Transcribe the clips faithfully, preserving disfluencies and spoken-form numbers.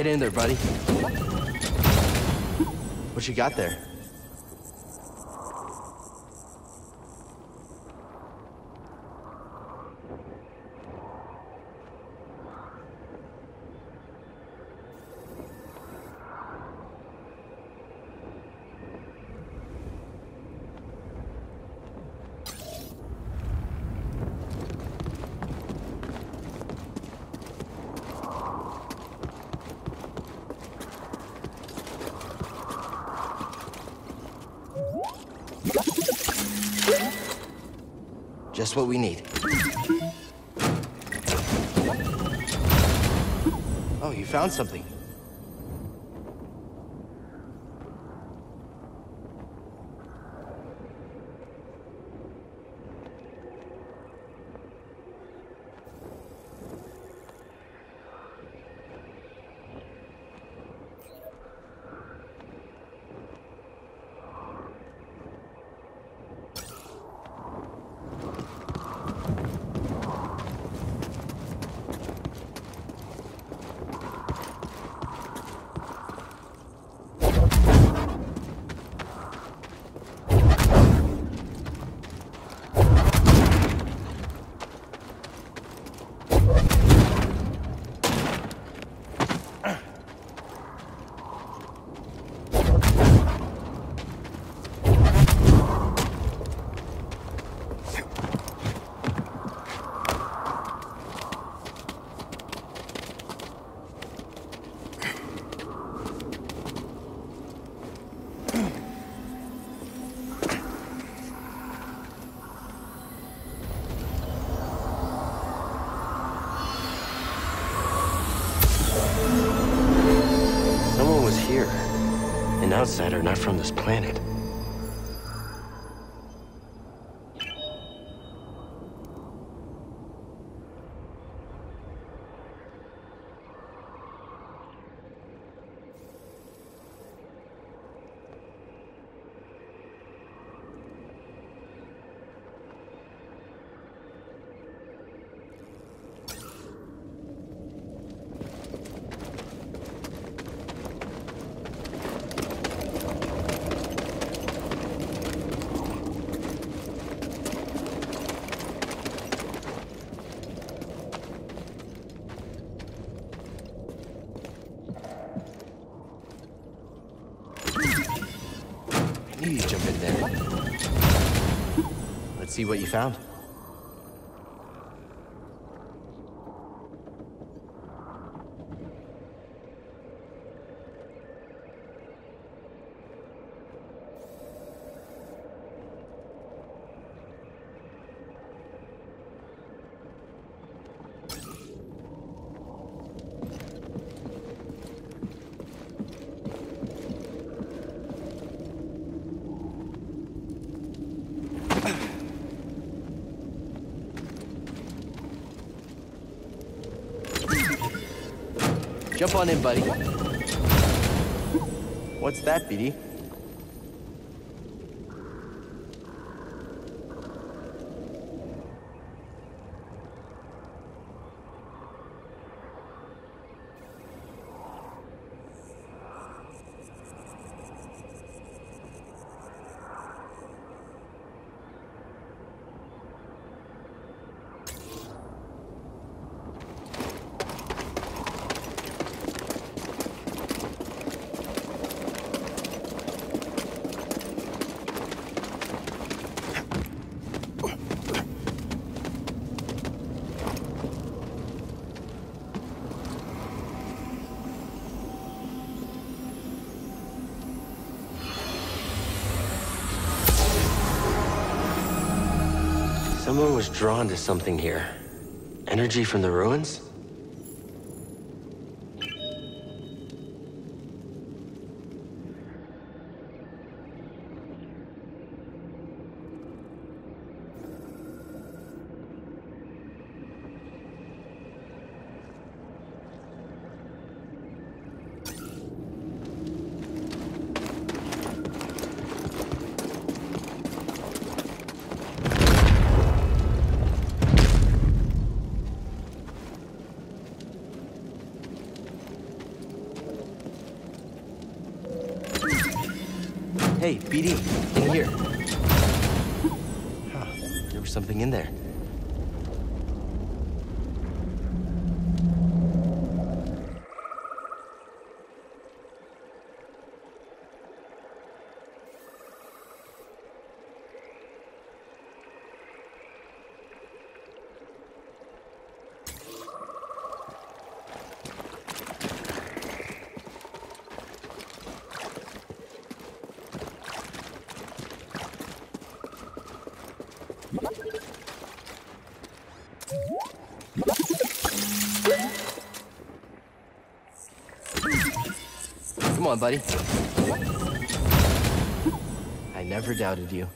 Get in there, buddy. What you got there? Just what we need. Oh, you found something. An outsider not from this planet. You jump in there. Let's see what you found. Jump on in, buddy. What's that, B D? Someone was drawn to something here. Energy from the ruins? Hey, B D, in here. Huh, there was something in there. Come on, buddy. I never doubted you.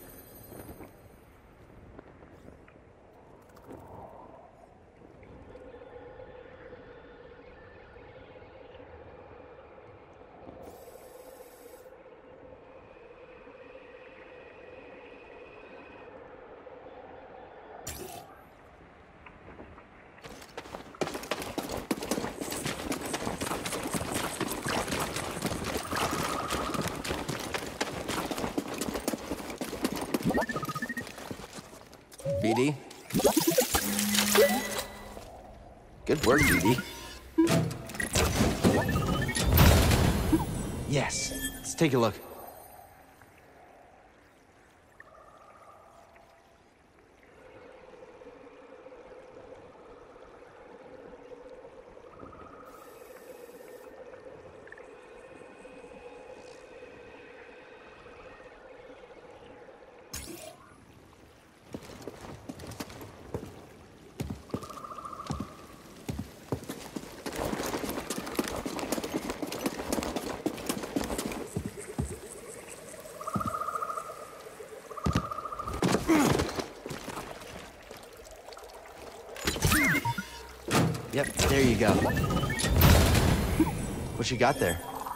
B D? Good work, B D. Yes, let's take a look. Yep, there you go. What you got there?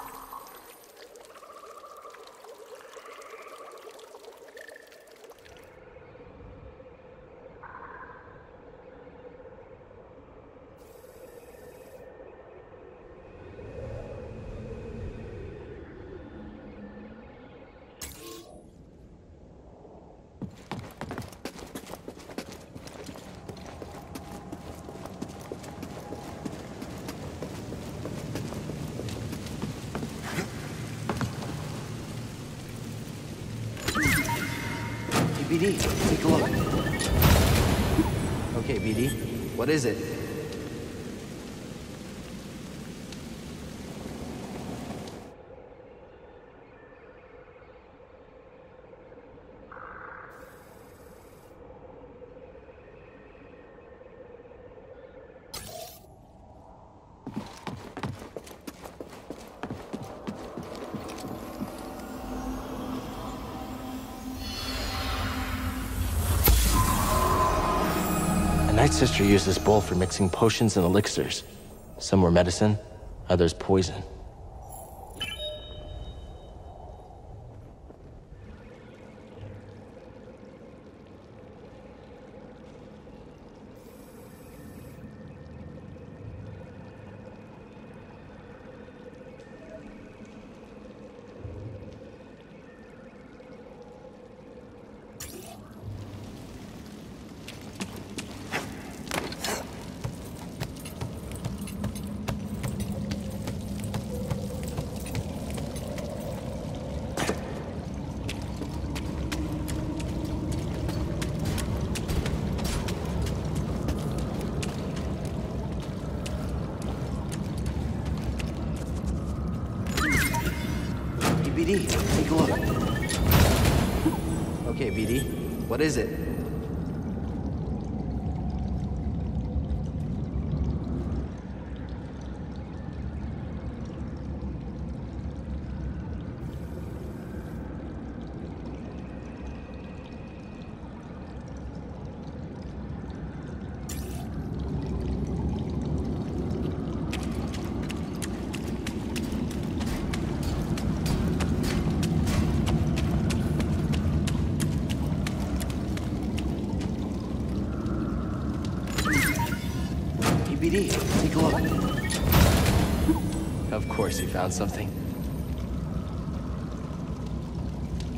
B D, take a look. Okay, B D, what is it? Night Sister used this bowl for mixing potions and elixirs. Some were medicine, others poison. B D, take a look. Okay, B D, what is it? B D, take a look. Of course he found something.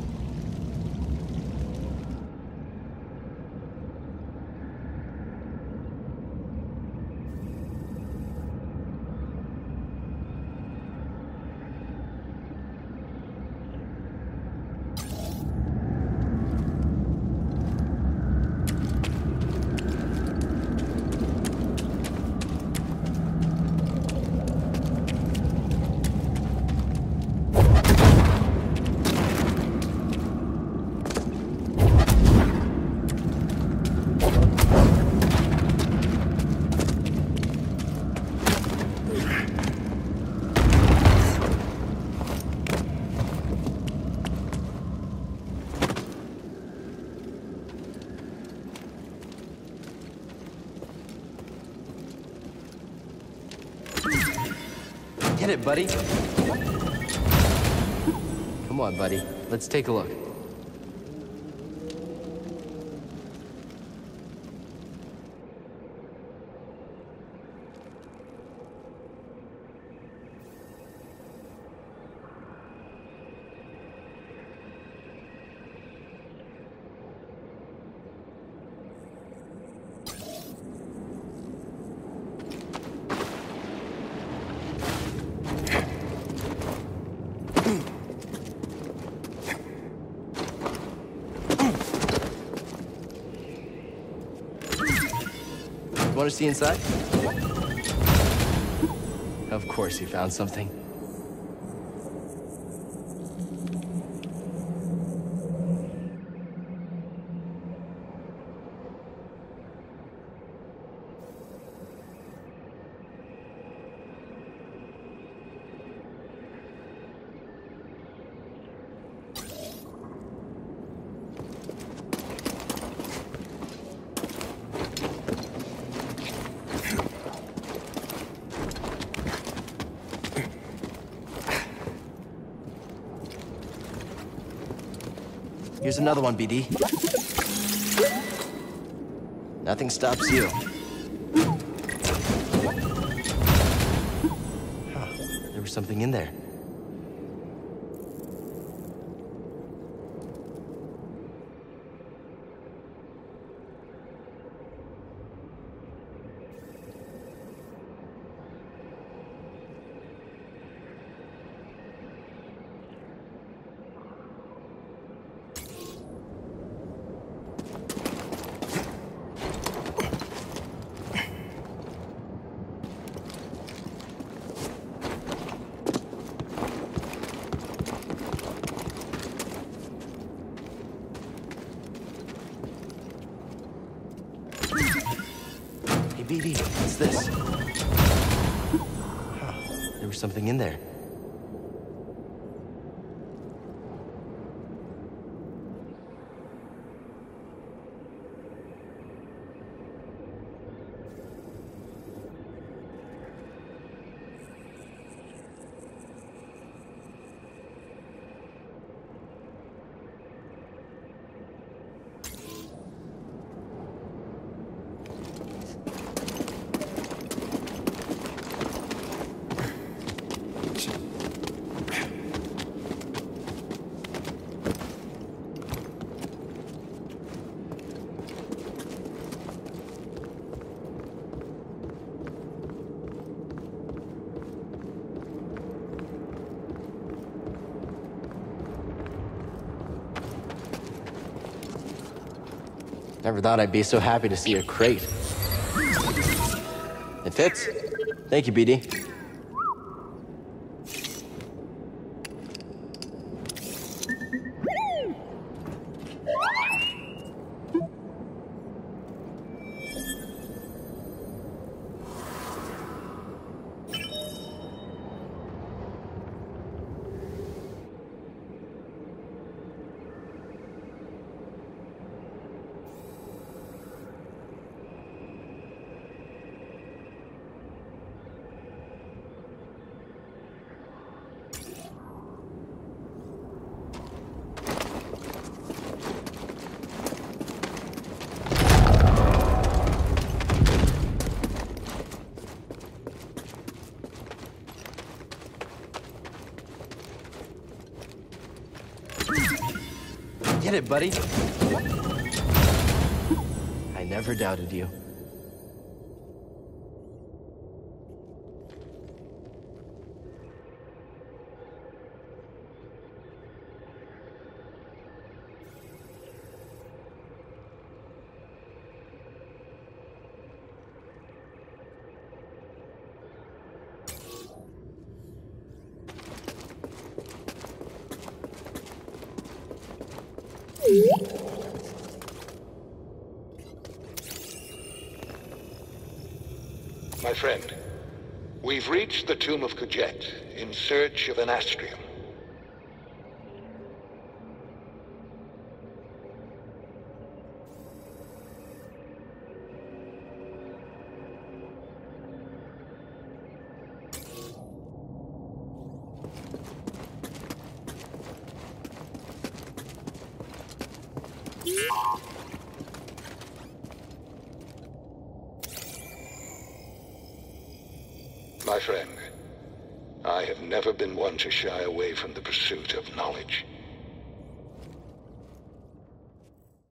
Get it, buddy. Come on, buddy. Let's take a look. Want to see inside? Of course you found something. Here's another one, B D. Nothing stops you. Huh, there was something in there. B D, what's this? Huh, there was something in there. Never thought I'd be so happy to see a crate. It fits. Thank you, B D. Get it, buddy. I never doubted you. My friend, we've reached the tomb of Kujet in search of an astrium. My friend, I have never been one to shy away from the pursuit of knowledge.